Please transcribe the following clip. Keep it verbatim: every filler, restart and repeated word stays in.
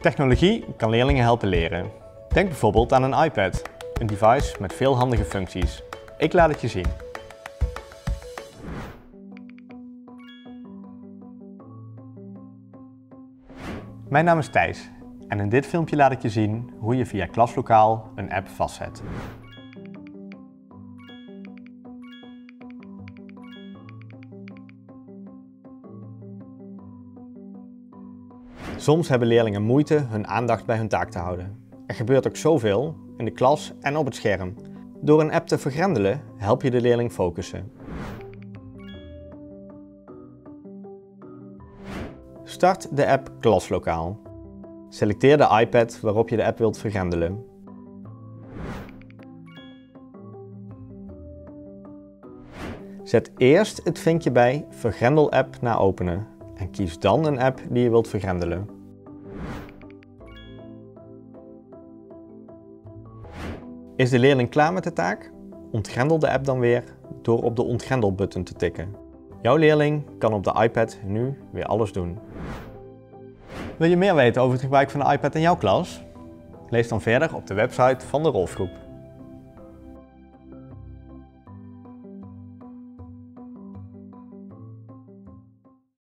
Technologie kan leerlingen helpen leren. Denk bijvoorbeeld aan een iPad, een device met veel handige functies. Ik laat het je zien. Mijn naam is Thijs en in dit filmpje laat ik je zien hoe je via Klaslokaal een app vastzet. Soms hebben leerlingen moeite hun aandacht bij hun taak te houden. Er gebeurt ook zoveel, in de klas en op het scherm. Door een app te vergrendelen help je de leerling focussen. Start de app Klaslokaal. Selecteer de iPad waarop je de app wilt vergrendelen. Zet eerst het vinkje bij Vergrendel app naar openen en kies dan een app die je wilt vergrendelen. Is de leerling klaar met de taak? Ontgrendel de app dan weer door op de ontgrendel-button te tikken. Jouw leerling kan op de iPad nu weer alles doen. Wil je meer weten over het gebruik van de iPad in jouw klas? Lees dan verder op de website van de Rolfgroep.